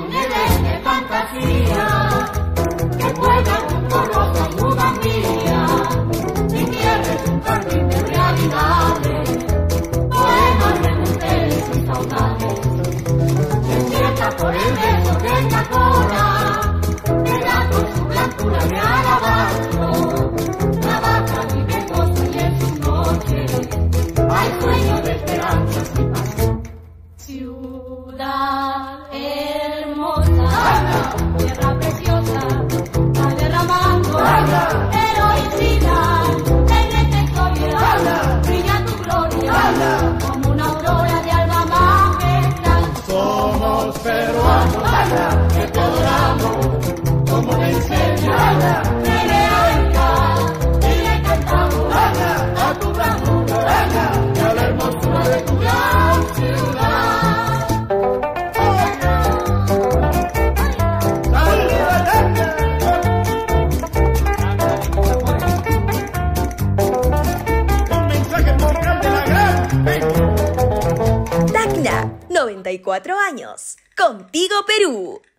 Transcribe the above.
nivel de fantasía, que pueda un rosa duda mía, si quieres un jardín de realidades, poemas de mujeres y saudades, despierta por el beso de esta cora, que da con su blancura de alabastro, trabaja y me goza y en sus noches hay sueños de esperanzas y paz. Ciudad hermosa, tierra preciosa, va derramando heroicidad en esta historia, brilla tu gloria como una aurora de alba magistral. Somos peruanos, que te adoramos como una incendia, y le cantamos a tu bravura y a la hermosura de tu gran ciudad. Un mensaje moral de la gran Peña. Tacna, 94 años. Contigo Perú.